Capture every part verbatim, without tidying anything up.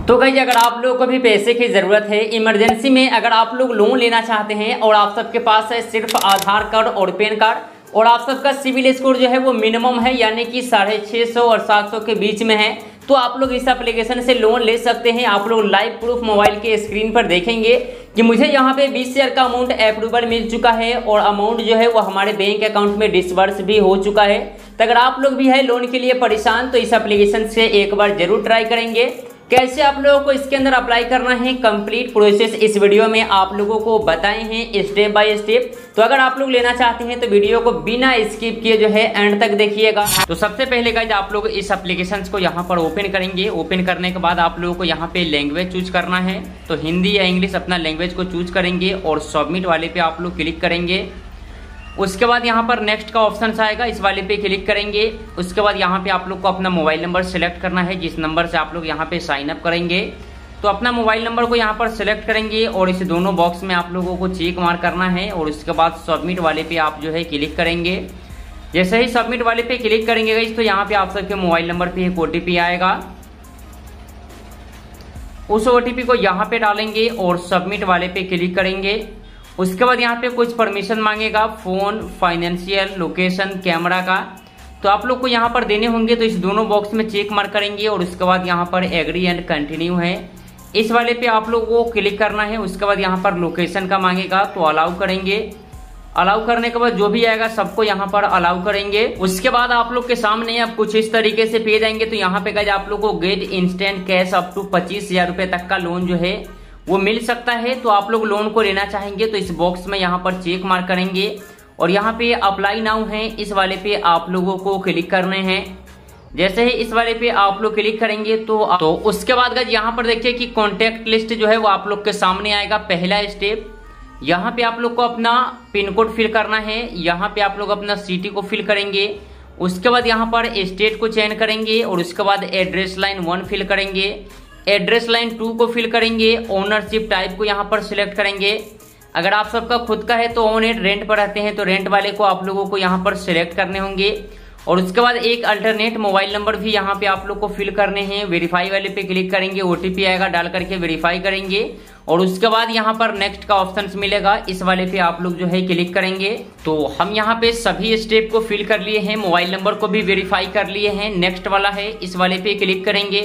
तो गाइस अगर आप लोगों को भी पैसे की ज़रूरत है इमरजेंसी में, अगर आप लोग लोन लेना चाहते हैं और आप सबके पास है सिर्फ आधार कार्ड और पैन कार्ड और आप सबका सिविल स्कोर जो है वो मिनिमम है यानी कि साढ़े छः सौ और सात सौ के बीच में है, तो आप लोग इस एप्लीकेशन से लोन ले सकते हैं। आप लोग लाइव प्रूफ मोबाइल के स्क्रीन पर देखेंगे कि मुझे यहाँ पे बीस हज़ार का अमाउंट अप्रूवल मिल चुका है और अमाउंट जो है वो हमारे बैंक अकाउंट में डिसबर्स भी हो चुका है। तो अगर आप लोग भी है लोन के लिए परेशान तो इस एप्लीकेशन से एक बार जरूर ट्राई करेंगे। कैसे आप लोगों को इसके अंदर अप्लाई करना है, कंप्लीट प्रोसेस इस वीडियो में आप लोगों को बताए हैं स्टेप बाय स्टेप। तो अगर आप लोग लेना चाहते हैं तो वीडियो को बिना स्किप किए जो है एंड तक देखिएगा। तो सबसे पहले गाइस आप लोग इस एप्लीकेशन को यहाँ पर ओपन करेंगे। ओपन करने के बाद आप लोगों को यहाँ पे लैंग्वेज चूज करना है, तो हिंदी या इंग्लिश अपना लैंग्वेज को चूज करेंगे और सबमिट वाले पे आप लोग क्लिक करेंगे। उसके बाद यहाँ पर नेक्स्ट का ऑप्शन आएगा, इस वाले पे क्लिक करेंगे। उसके बाद यहाँ पे आप लोग को अपना मोबाइल नंबर सेलेक्ट करना है, जिस नंबर से आप लोग यहाँ पे साइन अप करेंगे। तो अपना मोबाइल नंबर को यहाँ पर सेलेक्ट करेंगे और इस दोनों बॉक्स में आप लोगों को चेक मार्क करना है और उसके बाद सबमिट वाले पे आप जो है क्लिक करेंगे। जैसे ही सबमिट वाले पे क्लिक करेंगे गाइस तो यहाँ पे आप सबके मोबाइल नंबर पे एक ओटीपी आएगा, उस ओटीपी को यहाँ पे डालेंगे और सबमिट वाले पे क्लिक करेंगे। उसके बाद यहाँ पे कुछ परमिशन मांगेगा, फोन, फाइनेंशियल, लोकेशन, कैमरा का, तो आप लोग को यहाँ पर देने होंगे। तो इस दोनों बॉक्स में चेक मार्क करेंगे और उसके बाद यहाँ पर एग्री एंड कंटिन्यू है, इस वाले पे आप लोग को क्लिक करना है। उसके बाद यहाँ पर लोकेशन का मांगेगा तो अलाउ करेंगे। अलाउ करने के बाद जो भी आएगा सबको यहाँ पर अलाउ करेंगे। उसके बाद आप लोग के सामने अब कुछ इस तरीके से पेज आएंगे। तो यहाँ पे गाइस आप लोग को get instant cash up to पच्चीस हजार रुपए तक का लोन जो है वो मिल सकता है। तो आप लोग लोन को लेना चाहेंगे तो इस बॉक्स में यहाँ पर चेक मार्क करेंगे और यहाँ पे अप्लाई नाउ है, इस वाले पे आप लोगों को क्लिक करने हैं। जैसे ही इस वाले पे आप लोग क्लिक करेंगे तो तो उसके बाद गाइस यहाँ पर देखिए कि कॉन्टेक्ट लिस्ट जो है वो आप लोग के सामने आएगा। पहला स्टेप यहाँ पे आप लोग को अपना पिन कोड फिल करना है, यहाँ पे आप लोग अपना सिटी को फिल करेंगे। उसके बाद यहाँ पर स्टेट को चयन करेंगे और उसके बाद एड्रेस लाइन वन फिल करेंगे, एड्रेस लाइन टू को फिल करेंगे, ओनरशिप टाइप को यहाँ पर सिलेक्ट करेंगे। अगर आप सबका खुद का है तो ओन इट, रेंट पर रहते हैं तो रेंट वाले को आप लोगों को यहाँ पर सिलेक्ट करने होंगे। और उसके बाद एक अल्टरनेट मोबाइल नंबर भी यहाँ पे आप लोग को फिल करने हैं। वेरीफाई वाले पे क्लिक करेंगे, ओटीपी आएगा, डाल करके वेरीफाई करेंगे और उसके बाद यहाँ पर नेक्स्ट का ऑप्शन मिलेगा, इस वाले पे आप लोग जो है क्लिक करेंगे। तो हम यहाँ पे सभी स्टेप को फिल कर लिए हैं, मोबाइल नंबर को भी वेरीफाई कर लिए हैं। नेक्स्ट वाला है, इस वाले पे क्लिक करेंगे।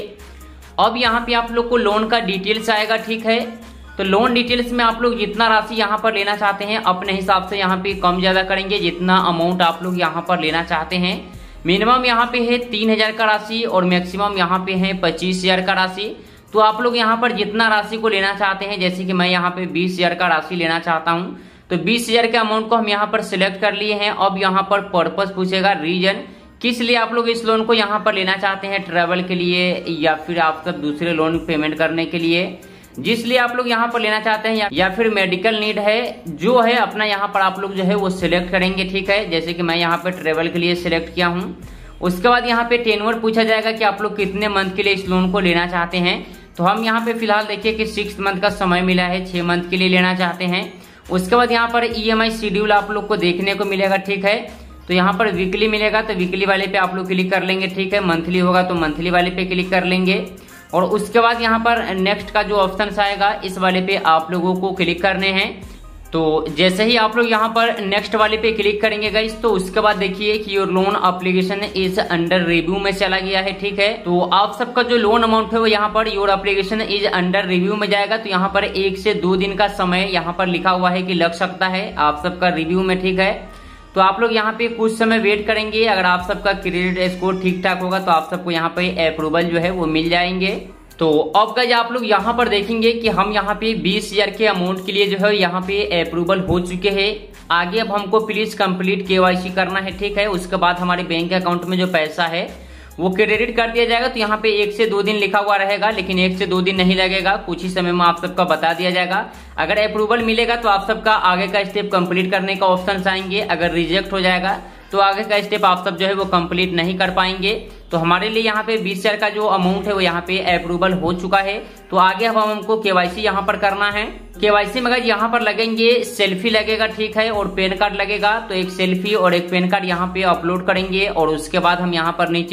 अब यहाँ पे आप लोग को लोन का डिटेल्स आएगा, ठीक है। तो लोन डिटेल्स में आप लोग जितना राशि यहाँ पर लेना चाहते हैं अपने हिसाब से यहाँ पे कम ज्यादा करेंगे, जितना अमाउंट आप लोग यहाँ पर लेना चाहते हैं। मिनिमम यहाँ पे है तीन हजार का राशि और मैक्सिमम यहाँ पे है पच्चीस हजार का राशि। तो आप लोग यहाँ पर जितना राशि को लेना चाहते हैं, जैसे कि मैं यहाँ पे बीस हजार का राशि लेना चाहता हूँ तो बीस हजार के अमाउंट को हम यहाँ पर सिलेक्ट कर लिए हैं। अब यहाँ पर पर्पज पूछेगा, रीजन किस लिए आप लोग इस लोन को यहाँ पर लेना चाहते हैं, ट्रैवल के लिए या फिर आप सब दूसरे लोन पेमेंट करने के लिए, जिस लिए आप लोग यहाँ पर लेना चाहते हैं, या, या फिर मेडिकल नीड है, जो है अपना यहाँ पर आप लोग जो है वो सिलेक्ट करेंगे, ठीक है। जैसे कि मैं यहाँ पे ट्रैवल के लिए सिलेक्ट किया हूँ। उसके बाद यहाँ पे टेन्योर पूछा जाएगा कि आप लोग कितने मंथ के लिए इस लोन को लेना चाहते हैं। तो हम यहाँ पे फिलहाल देखिए कि सिक्स मंथ का समय मिला है, छह मंथ के लिए लेना चाहते हैं। उसके बाद यहाँ पर ई एम आई शेड्यूल आप लोग को देखने को मिलेगा, ठीक है। तो यहाँ पर वीकली मिलेगा तो वीकली वाले पे आप लोग क्लिक कर लेंगे, ठीक है। मंथली होगा तो मंथली वाले पे क्लिक कर लेंगे और उसके बाद यहाँ पर नेक्स्ट का जो ऑप्शन आएगा इस वाले पे आप लोगों को क्लिक करने हैं। तो जैसे ही आप लोग यहाँ पर नेक्स्ट वाले पे क्लिक करेंगे गाइस तो उसके बाद देखिए कि your loan application is under review में चला गया है, ठीक है। तो आप सबका जो लोन अमाउंट है वो यहाँ पर your application is under review में जाएगा। तो यहाँ पर एक से दो दिन का समय यहाँ पर लिखा हुआ है कि लग सकता है आप सबका रिव्यू में, ठीक है। तो आप लोग यहाँ पे कुछ समय वेट करेंगे। अगर आप सबका क्रेडिट स्कोर ठीक ठाक होगा तो आप सबको यहाँ पे अप्रूवल जो है वो मिल जाएंगे। तो अब गाइस आप लोग यहाँ पर देखेंगे कि हम यहाँ पे बीस हजार के अमाउंट के लिए जो है यहाँ पे अप्रूवल हो चुके हैं। आगे अब हमको प्लीज कंप्लीट केवाईसी करना है, ठीक है। उसके बाद हमारे बैंक अकाउंट में जो पैसा है वो क्रेडिट कर दिया जाएगा। तो यहाँ पे एक से दो दिन लिखा हुआ रहेगा, लेकिन एक से दो दिन नहीं लगेगा, कुछ ही समय में आप सबका बता दिया जाएगा। अगर अप्रूवल मिलेगा तो आप सबका आगे का स्टेप कंप्लीट करने का ऑप्शन आएंगे। अगर रिजेक्ट हो जाएगा तो आगे का स्टेप आप सब जो है वो कंप्लीट नहीं कर पाएंगे। तो हमारे लिए यहाँ पे बीस हजार का जो अमाउंट है वो यहाँ पे अप्रूवल हो चुका है। तो आगे अब हमको केवाईसी यहाँ पर करना है। केवाईसी में अगर यहाँ पर लगेंगे सेल्फी लगेगा, ठीक है, और पैन कार्ड लगेगा। तो एक सेल्फी और एक पैन कार्ड यहाँ पे अपलोड करेंगे और उसके बाद हम यहाँ पर नीचे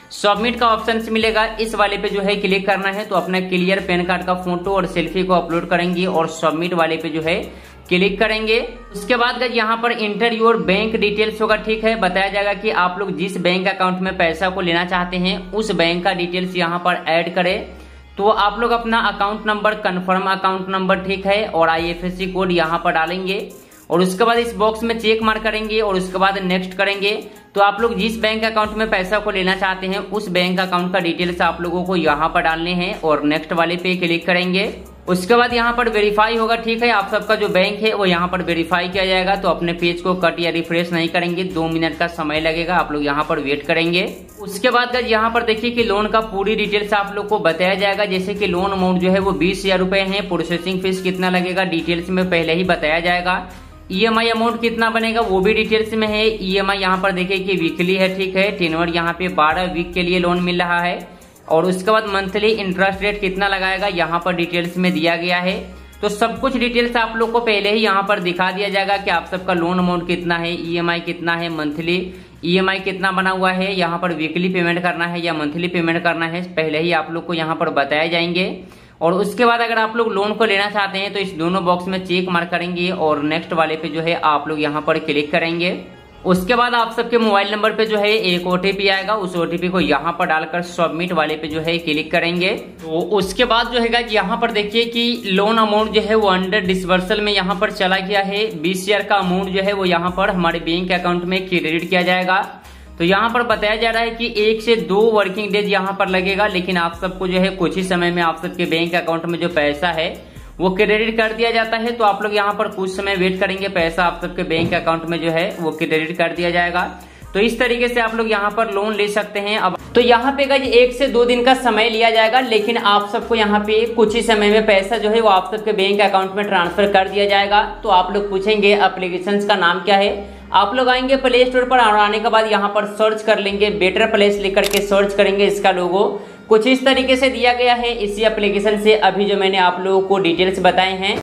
सबमिट का ऑप्शन मिलेगा, इस वाले पे जो है क्लिक करना है। तो अपना क्लियर पैन कार्ड का फोटो और सेल्फी को अपलोड करेंगे और सबमिट वाले पे जो है क्लिक करेंगे। उसके बाद गाइस यहाँ पर इंटर योर बैंक डिटेल्स होगा, ठीक है। बताया जाएगा कि आप लोग जिस बैंक अकाउंट में पैसा को लेना चाहते हैं उस बैंक का डिटेल्स यहाँ पर ऐड करें। तो आप लोग अपना account number, confirm account number, ठीक है, और I F S C code यहाँ पर डालेंगे और उसके बाद इस बॉक्स में चेक मार्क करेंगे और उसके बाद नेक्स्ट करेंगे। तो आप लोग जिस बैंक अकाउंट में पैसा को लेना चाहते हैं उस बैंक अकाउंट का डिटेल्स आप लोगों को यहाँ पर डालने हैं और नेक्स्ट वाले पे क्लिक करेंगे। उसके बाद यहाँ पर वेरीफाई होगा, ठीक है। आप सबका जो बैंक है वो यहाँ पर वेरीफाई किया जाएगा। तो अपने पेज को कट या रिफ्रेश नहीं करेंगे, दो मिनट का समय लगेगा, आप लोग यहाँ पर वेट करेंगे। उसके बाद गाइस यहाँ पर देखिए कि लोन का पूरी डिटेल्स आप लोग को बताया जाएगा, जैसे कि लोन अमाउंट जो है वो बीस हजार रुपए है, प्रोसेसिंग फीस कितना लगेगा डिटेल्स में पहले ही बताया जाएगा। ई एम आई अमाउंट कितना बनेगा वो भी डिटेल्स में है। ई एम आई यहाँ पर देखिए कि वीकली है, ठीक है। टेन्योर यहाँ पे बारह वीक के लिए लोन मिल रहा है और उसके बाद मंथली इंटरेस्ट रेट कितना लगाएगा यहाँ पर डिटेल्स में दिया गया है। तो सब कुछ डिटेल्स आप लोग को पहले ही यहाँ पर दिखा दिया जाएगा कि आप सबका लोन अमाउंट कितना है, ई एम आई कितना है, मंथली ई एम आई कितना बना हुआ है, यहाँ पर वीकली पेमेंट करना है या मंथली पेमेंट करना है, पहले ही आप लोग को यहाँ पर बताए जाएंगे। और उसके बाद अगर आप लोग लोन को लेना चाहते हैं तो इस दोनों बॉक्स में चेक मार्क करेंगे और नेक्स्ट वाले पे जो है आप लोग यहाँ पर क्लिक करेंगे। उसके बाद आप सबके मोबाइल नंबर पे जो है एक ओटीपी आएगा, उस ओटीपी को यहाँ पर डालकर सबमिट वाले पे जो है क्लिक करेंगे। तो उसके बाद जो है यहाँ पर देखिए कि लोन अमाउंट जो है वो अंडर डिसबर्सल में यहाँ पर चला गया है। बीस हजार का अमाउंट जो है वो यहाँ पर हमारे बैंक अकाउंट में क्रेडिट किया जाएगा। तो यहाँ पर बताया जा रहा है कि एक से दो वर्किंग डेज यहाँ पर लगेगा, लेकिन आप सबको जो है कुछ ही समय में आप सबके बैंक अकाउंट में जो पैसा है वो क्रेडिट कर दिया जाता है। तो आप लोग यहाँ पर कुछ समय वेट करेंगे, पैसा आप सबके बैंक अकाउंट में जो है वो क्रेडिट कर दिया जाएगा। तो इस तरीके से आप लोग यहाँ पर लोन ले सकते हैं। अब तो यहाँ पे गाइस एक से दो दिन का समय लिया जाएगा, लेकिन आप सबको यहाँ पे कुछ ही समय में पैसा जो है वो आप सबके बैंक अकाउंट में ट्रांसफर कर दिया जाएगा। तो आप लोग पूछेंगे एप्लीकेशन का नाम क्या है। आप लोग आएंगे प्ले स्टोर पर और आने के बाद यहाँ पर सर्च कर लेंगे, बेटर प्लेस लिख करके सर्च करेंगे। इसका लोगो कुछ इस तरीके से दिया गया है। इसी एप्लीकेशन से अभी जो मैंने आप लोगों को डिटेल्स बताए हैं